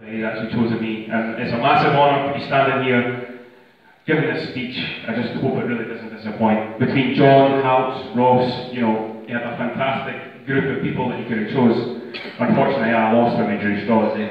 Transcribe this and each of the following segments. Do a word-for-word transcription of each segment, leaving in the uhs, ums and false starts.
He's actually chosen me, and it's a massive honour to be standing here giving this speech. I just hope it really doesn't disappoint. Between John, Halps, Ross, you know, he had a fantastic group of people that he could have chose. Unfortunately, I lost when we drew straws. Eh?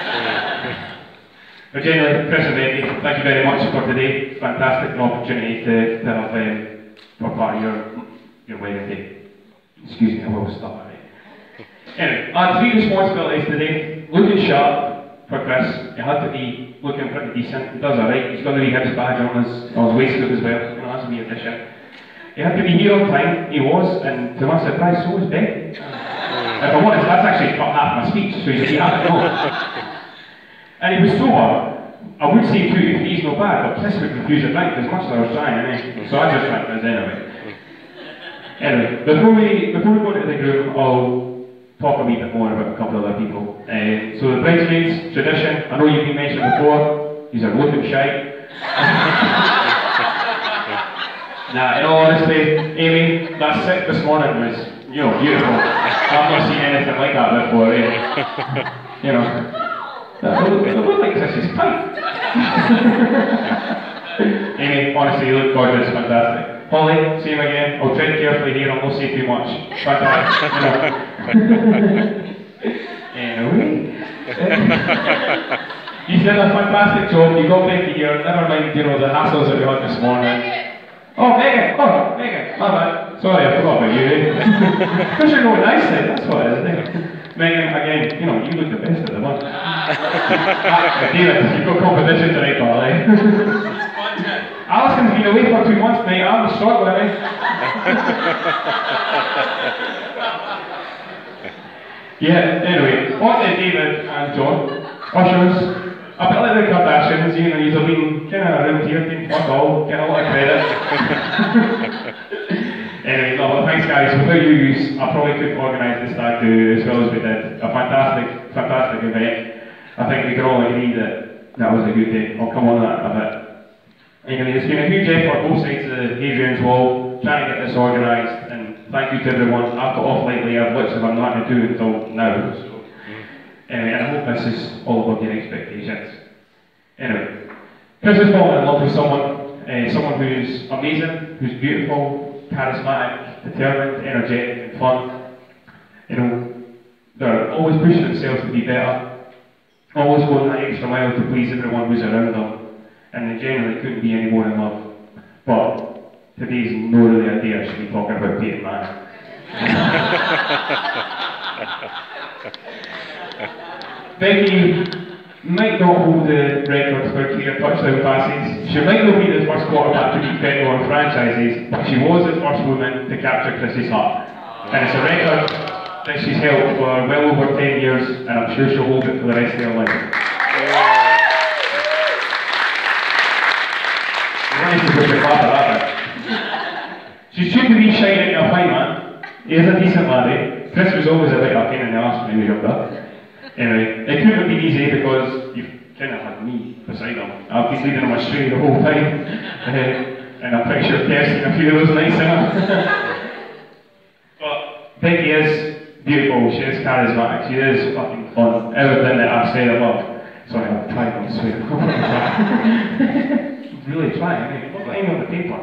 But generally, Chris and Becky, thank you very much for today. Fantastic opportunity to, to have um, for part of your, your wedding day. Excuse me, I will stop. Anyway, I had three responsibilities today. Looking sharp for Chris. He had to be looking pretty decent. He does alright. He's got the wee Hibs badge on his, on his waistcoat as well. You know, that's a wee addition. He had to be here on time. He was, and to my surprise, so was Becky. If I'm honest, that's actually cut half my speech, so you have it all. And he was sober. I would say too, if he's no bad, but Chris would refuse a drink as much as I was trying, eh? So I just drank this anyway. Anyway, before we, before we go into the group, I'll talk a wee bit more about a couple of other people. Uh, so the bridesmaids, tradition, I know you've been mentioned before, these are looking shy. Nah, in all honesty, Amy, that sit this morning was, you know, beautiful. I've not seen anything like that before, eh? You know. It looked like Chris's pipe. Amy, honestly, you look gorgeous, fantastic. Holly, same again. I'll tread carefully here, I won't say too much. Fantastic. Anyway. You did a fantastic job, you got Becky here, never mind, you know, the hassles that we had this morning. Oh, Megan! Oh, Megan! My bad. Sorry, I forgot about you. Eh? Because you're going nice then, that's what it is, eh? Megan, again, you know, you look the best of the bunch. ah, David, you've got competition tonight, pal, eh? Alison's been away for two months, mate. I'm struggling, eh? Yeah, anyway, on to David and John. Ushers. A bit like the Kardashians, you know, you've been kind of around here, team fuck all, getting a lot of credit. Anyway, no, thanks guys. Without you use, I probably couldn't organise the stag do as well as we did. A fantastic, fantastic event. I think we can all agree that that was a good day. I'll come on that a bit. Anyway, it's been a huge effort both sides of Adrian's Wall, trying to get this organised, and thank you to everyone. I've got off lately, I've literally got nothing to do until now. So. Anyway, and I hope this is all above your expectations. Anyway, Chris has fallen in love with someone, uh, someone who's amazing, who's beautiful, charismatic, determined, energetic, and fun. You know, they're always pushing themselves to be better, always going that extra mile to please everyone who's around them, and they generally couldn't be any more in love. But today's no really a day I should be talking about Peyton Manning. Becky might not hold the record for clear touchdown passes. She might not be the first quarterback to beat Bengal in franchises, but she was the first woman to capture Chris's heart. And it's a record that she's held for well over ten years, and I'm sure she'll hold it for the rest of her life. She's too to be shining a fine man. He is a decent laddie. Chris was always a bit of a pain in the arse when he was younger. Anyway, it couldn't have been easy because you've kind of had me beside him. I've been leading him astray the whole time. Uh, and I'm pretty sure Ker's seen a few of those nights in her. But Becky is beautiful, she is charismatic, she is fucking fun. Everything that I've said above. Sorry, I'm trying not to swear. I'm really trying, I mean, look at any on the paper.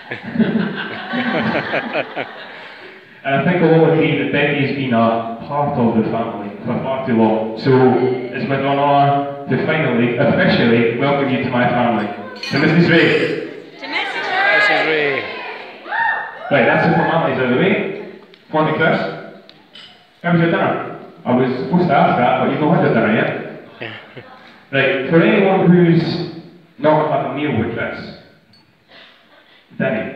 And I think we'll all agree that Becky's been a part of the family for far too long. So it's with honour to finally, officially, welcome you to my family. To Missus Ray. To Missus Ray. Missus Ray. Right, that's the formalities out of the way. On to Chris. How was your dinner? I was supposed to ask that, but you've not had your dinner yet. Right, for anyone who's not had a meal with Chris, Danny.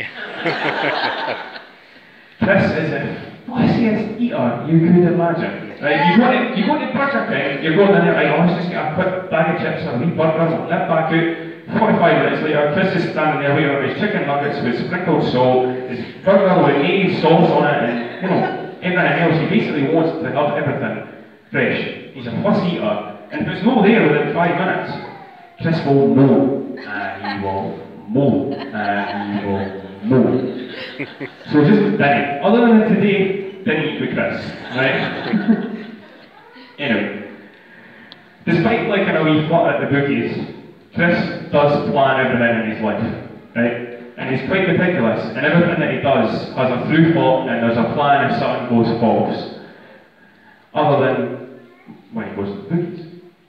Chris is the fussiest eater you could imagine. Right, you go to, you go to Burger King, you're going in there, right, oh, let's just get a quick bag of chips or a wee burger, and nip back out. forty-five minutes later, Chris is standing there waiting for his chicken nuggets with sprinkled salt, his burger with native sauce on it, and, you know, everything else. He basically wants to have everything fresh. He's a fussy eater, and if it's not there within five minutes, Chris will know, and he will mow, and he will mow. So just Danny. Other than today, didn't eat with Chris, right? Anyway, despite like in a wee flat at the bookies, Chris does plan everything in his life, right? And he's quite meticulous, and everything that he does has a through thought and there's a plan if something goes false. Other than when he goes to the bookies.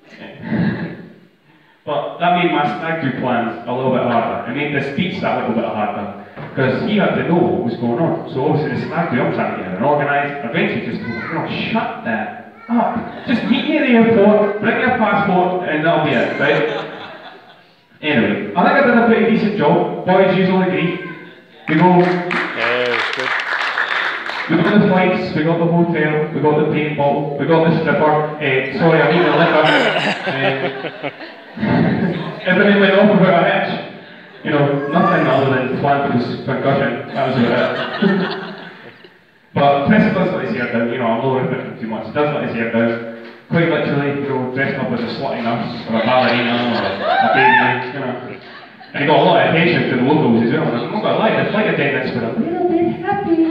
But that made my stag do plans a little bit harder. It made the speech that little bit harder. Because he had to know what was going on. So obviously the stag do, I'm trying to get it organised. Eventually just told him, oh, shut that up. Just meet me at the airport, bring your passport, and that'll be it, right? Anyway, I think I did a pretty decent job. Boys usually agree. We go... Yeah, it was good. We got the flights, we got the hotel, we got the paintball, we got the stripper. Uh, sorry, I mean the liquor. Uh, everything went off without a hitch. You know, nothing other than Flanders concussion. That was about it. But Chris does let his hair down. You know, I'm not ripping him too much. He does let his hair down. Quite literally, you know, dressed up as a slutty nurse or a ballerina or a baby. You know. And he got a lot of attention to the locals as well. And I'm not gonna lie, the flight attendants were a little bit happy.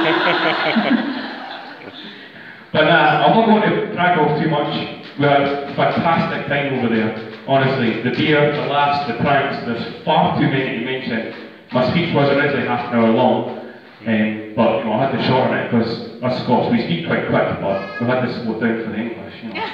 But nah, I'm not going to drag off too much. We had a fantastic time over there. Honestly, the beer, the laughs, the pranks, there's far too many to mention. My speech was originally half an hour long, um, but you know, I had to shorten it because us Scots, we speak quite quick, but we had to slow it down for the English, you know.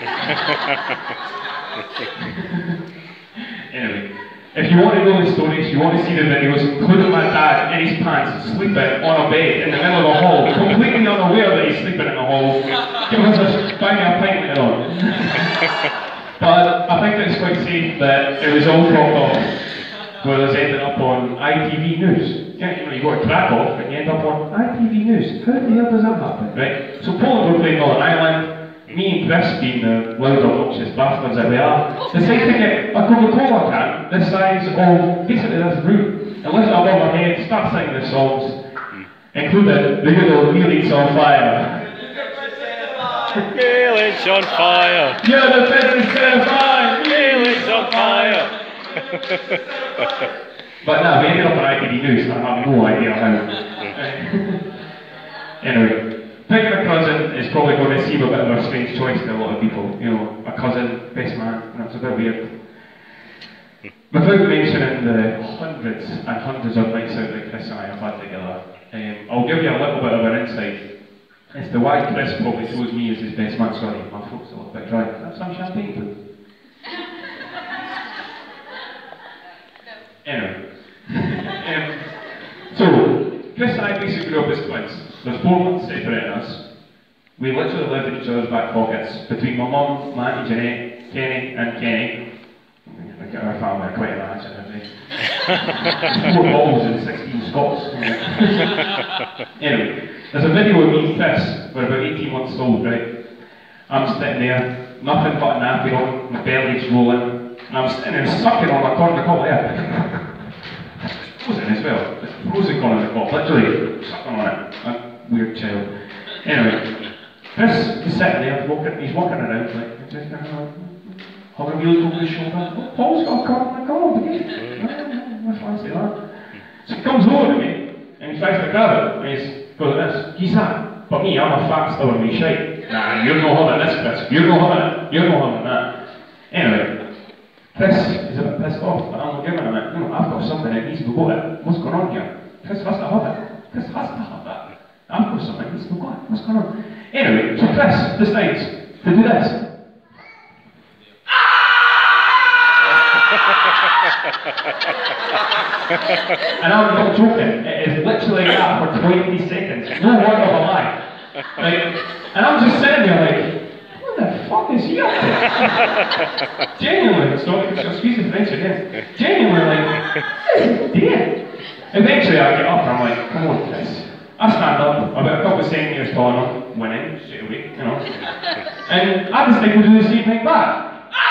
Anyway. If you want to know the stories, you want to see the videos, including my dad in his pants, sleeping on a bed in the middle of a hall, completely unaware that he's sleeping in the hall, give us a buy me a pint later on. But I think it's quite safe that it was all cropped off, where it was ending up on I T V News. Yeah, you know, you go to Krakow and you end up on I T V News. How the hell does that happen, right? So Poland were playing Northern Ireland. Me and Chris, being the loud, obnoxious bastards that we are, decided to get a Coca-Cola can the size of basically this room and lift it above our head, start singing the songs, including the good old Gaelics on Fire. Gaelics on fire! Yeah, the fence is terrifying! Gaelics on fire! But no, we ended up on I T V News, I have no idea how. Anyway. Picking a cousin is probably going to seem a bit of a strange choice to a lot of people. You know, a cousin, best man, and it's a bit weird. Without mentioning the hundreds and hundreds of nights out that Chris and I have had together, um, I'll give you a little bit of an insight as to why Chris probably chose me as his best man. Sorry, my throat's a little bit dry. Can I have some champagne, please? Anyway. um, so, Chris and I basically grew up as twins. There's four months separating us. We literally lived in each other's back pockets. Between my mum, my auntie Jeanette, Kenny and Kenny. Look at our family, quite a mansion, haven't they? Four balls and sixteen Scots. Anyway, there's a video of me and Chris. We're about eighteen months old, right? I'm sitting there, nothing but a nappy on, my belly's rolling, and I'm sitting there sucking on my corn of the cob there. It's frozen as well. It's frozen corn of the cob, literally sucking on it. A weird child. Anyway, Chris is sitting there, walking, he's walking around like, just kind of having wheels over his shoulder. Oh, Paul's got a corn on the cob again. I fancy that. So he comes over to me, and he tries to grab it, and he's goes like this, he's that. But me, I'm a fat stubborn wee shite. Nah, you're no having this, Chris. You're no having it. You're no having that. Anyway, Chris is a bit pissed off, but I'm not giving him it. You know, I've got something that needs to go it. What's going on here? Chris has to have it. Chris has to have that. I've got something that needs to go it. What's going on? Anyway, so Chris decides to do this. And I'm not joking, it is literally that for twenty seconds. No word of a lie. Like, and I'm just sitting there like, what the fuck is he up to? Genuinely, sorry, excuse the French again. Genuinely, like, this is dead. Eventually I get up and I'm like, come on, Chris. I stand up, about a couple of centimetres taller, winning, straight away, you know. And I just think we'll do the same thing back.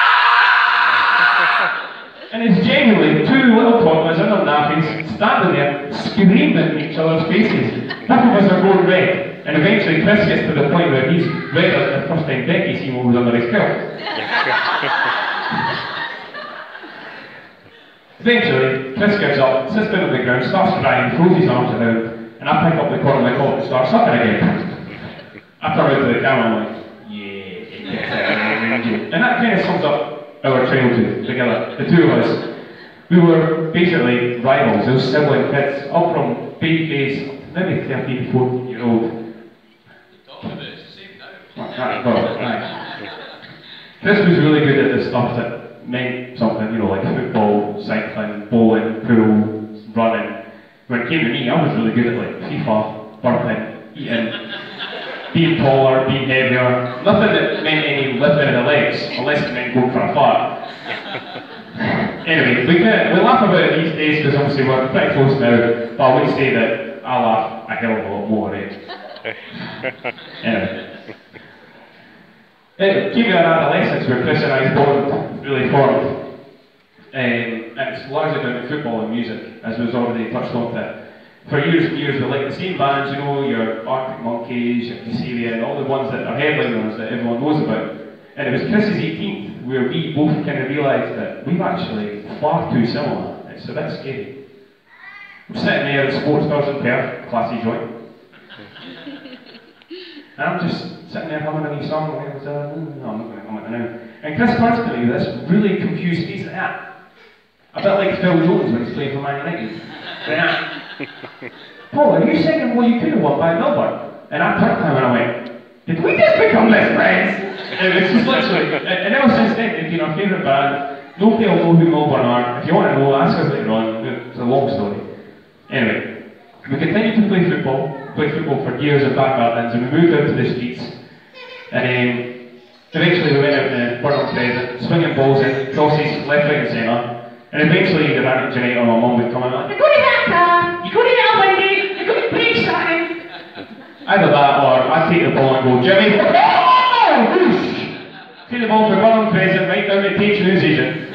And it's genuinely two little toddlers in their nappies, standing there, screaming in each other's faces. Half of us are going red, and eventually Chris gets to the point where he's red as the first time Becky seen what was under his belt. Eventually, Chris gives up, sits down on the ground, starts crying, throws his arms around, and I pick up the corner of my coat and start sucking again. I turn around to the camera and I'm like, yeah, it gets out of range. And that kind of sums up our childhood together, the two of us. We were basically rivals, those sibling kids, up from baby days, maybe thirteen, fourteen year old. Chris was really good at the stuff that meant something, you know, like football, cycling, bowling, pool, running. When it came to me, I was really good at like FIFA, burping, eating, being taller, being heavier. Nothing that meant any lifting of the legs, unless it meant going for a fart. Anyway, we, can, we laugh about it these days because obviously we're pretty close now, but I would say that I laugh a hell of a lot more, eh? Anyway. It came to an adolescence where Chris and I's bond really formed. Um, and it's largely down to football and music, as was already touched on that. For years and years we liked the same bands, you know, your Arctic Monkeys, your Kasabian, and all the ones that are headliners that everyone knows about. And it was Chris's eighteenth where we both kind of realised that we've actually far too similar. It's a bit scary. We're sitting there at Sports Stars in Perth, classy joint. And I'm just sitting there humming a wee song, and I was, uh, no, I'm not going to hum it now. And Chris turns to me with this really confused face like that. A bit like Phil Jones when he's playing for Man United. Like, Paul, are you singing Well You Could Have Won by Melbourne? And I turned to him and I went, did we just become best friends? And it's just literally, and ever since then they've been our favourite band. Nobody will know who Melbourne are. If you want to know, ask us later on. It's a long story. Anyway, we continued to play football, played football for years at back gardens, and we moved out to the streets. And um, eventually we went out to Burnham Crescent, swinging balls in, crosses left, right and centre. And eventually the Atlantic generator or my mum would come in like, you're going to that car, you're going to that windy, you're going to break something. Either that or I'd take the ball and go, Jimmy, oh, whoosh! Take the ball for Burnham Crescent right down to Tate News Agent.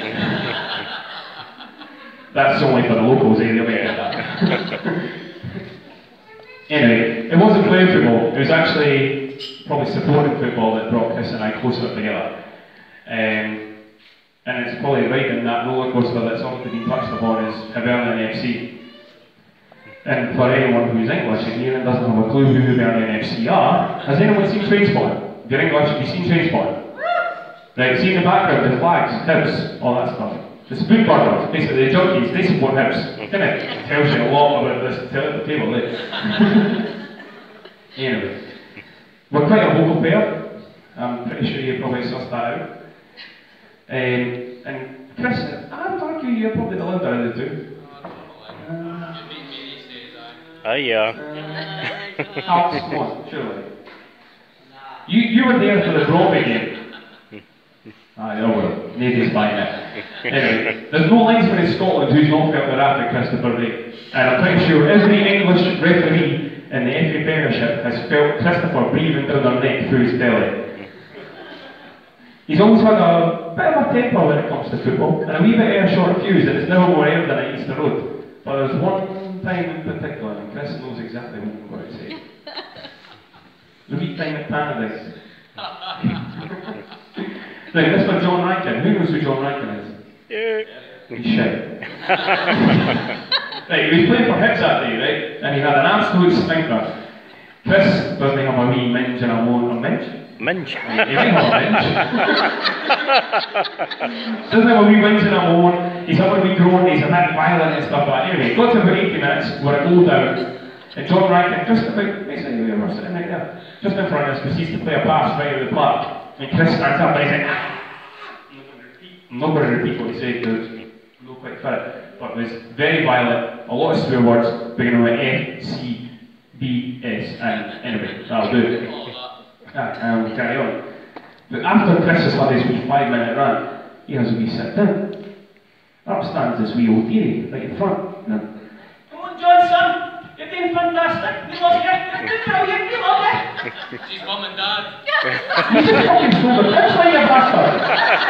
That's only for the locals, eh? They'll be at that. Anyway, it wasn't playing football, it was actually probably supporting football that brought Chris and I closer together. Um, and it's probably right in that roller coaster that's already been touched upon is Hibernian F C. And for anyone who's English in here and doesn't have a clue who Hibernian F C are, has anyone seen Trainspotting? If you're English, have you seen Trainspotting? Right, see in the background, the flags, Hibs, all that stuff. The spoon burners, basically the junkies, they support Hibs. Kind of tells you a lot about this t- table, eh? Anyway, we're quite a vocal pair. I'm pretty sure you probably sussed that out. Um, and Chris, I would argue you're probably the louder of the two. Uh, Oh yeah. uh, Alex, come on, surely. You, you were there for the Bromby game. I know, well, nobody's buying it. Anyway, there's no linesman in Scotland who's not felt the wrath of Christopher Wray. And I'm pretty sure every English referee in the F A Premiership has felt Christopher breathing down their neck through his belly. He's always had a bit of a temper when it comes to football, and a wee bit air short fuse, and it's never more air than at Easter Road. But there's one time in particular, and Chris knows exactly what I'm going to say. The wee time at Paradise. Right, this for John Rankin. Who knows who John Rankin is? Yeah. He's shite. Right, he was playing for Hibs that day, right? And he had an absolute stinker. Chris doesn't have a wee minge and a moan. A minge? Minge. He might have a minge. Doesn't have a wee minge and a moan. He's having a wee groan, he's a bit violent and stuff like that. Anyway, got to about eighty minutes, we're a goal down. And John Rankin, just about, basically we were sitting right there, just in front of us, because he's to play a pass right over the park. And Chris stands up and he said, ah! I'm not going to repeat what he said because I'm not quite fit, but it was very violent, a lot of swear words, beginning with F, C, B, S, and anyway, that'll do it. Ah, and we'll carry on. But after Chris has had his wee five minute run, he has a wee sit down. Up stands this wee old dearie, right in front. Come on, Johnson! You're doing fantastic! We love you! You're doing brilliant! We love you! She's mum and dad. You just fucking stole the pitch like you bastard!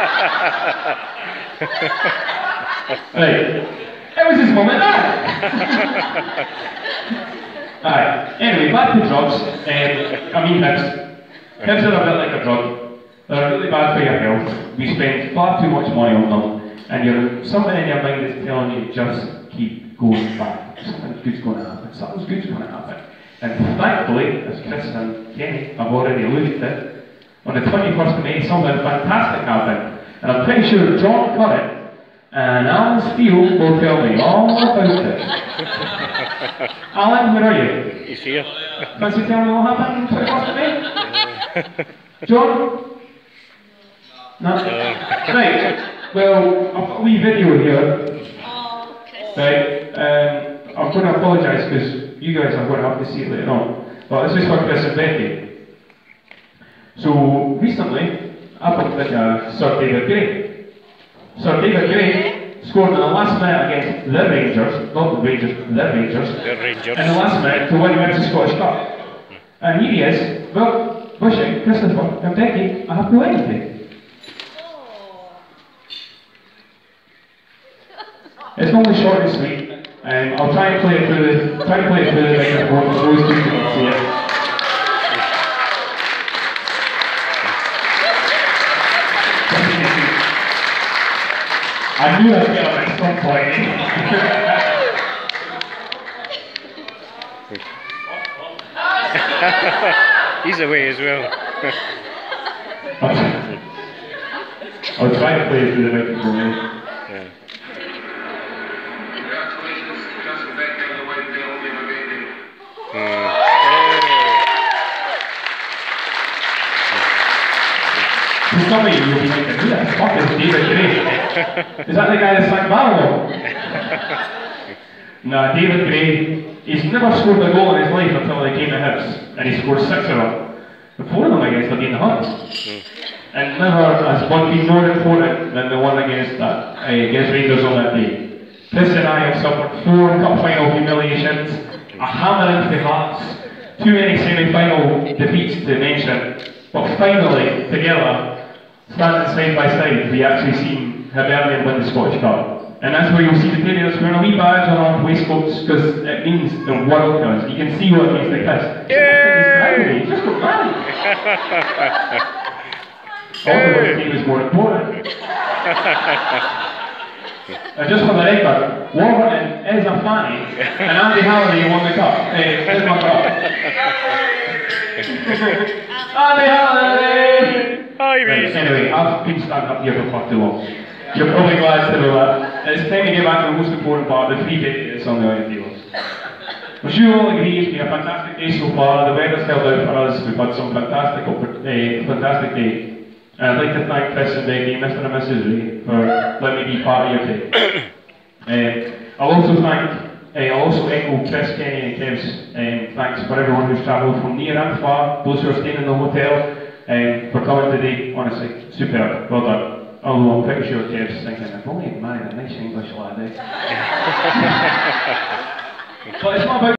Right. It was his mum and dad! Alright, anyway, back to drugs. Um, I mean Hibs. Hibs are a bit like a drug. They're really bad for your health. We spend far too much money on them, and you're, something in your mind is telling you just keep going back. Something good's going to happen. Something good's going to happen. And thankfully, as Chris and Kenny have already alluded to, on the twenty-first of May, something fantastic happened. And I'm pretty sure John cut it, and Alan Steele will tell me all about it. Alan, where are you? He's here. Fancy telling me what happened to me? John? No? Right, well, I've got a wee video here. Right, um, I'm going to apologise because you guys are going to have to see it later on. But this is for Chris and Becky. So, recently, I bumped into Sir David Gray. Sir David Gray scored in the last minute against the Rangers, not the Rangers, the Rangers, The Rangers. in the last minute to win the Scottish Cup. And here he is, well, wishing Christopher and Becky a happy wedding day. It's only short and sweet. Um, I'll try and play it through the try and play it through the microphone so those two can see it. I knew I'd get on at some point. He's away as well. I'll try to play it through the microphone. Yeah. Some of you will be thinking, who the fuck is David Gray? Is that the guy that sang Babylon? No, David Gray, he's never scored a goal in his life until he came to Hibs, and he scored six of them. And four of them against the Dean Hunt. And never has one been more important than the one against that, uh, against Rangers on that day. Chris and I have suffered four cup final humiliations, a hammering to Hearts, too many semi-final defeats to mention, but finally, together, standing side by side, we actually seen Hibernian win the Scottish Cup. And that's where you'll see the players wearing a wee badge on our waistcoats, because it means the world does. You can see what it means to Chris. Yay! He's just got married. All the team is more important. And just for the record, Warburton is a fanny, and Andy Halliday won the cup. Hey, there's my cup. Andy Halliday! Hi, Right, anyway, I've been standing up here for far too long. You're probably glad to know that. It's time to get back to the most important part, the free bit that's on the iron tables. I'm sure you'll all agree it's been a fantastic day so far. The weather's held out for us. We've had some fantastic, uh, fantastic day. And I'd like to thank Chris and Becky, Mister and Missus Ray, for letting me be part of your day. uh, I'll also thank, uh, I'll also echo Chris, Kenny and Kev's um, thanks for everyone who's travelled from near and far, those who are staying in the hotel, um, for coming today. Honestly, superb, well done. Although I'm pretty sure Kev's thinking, I've only married a nice English lad, eh? But it's not about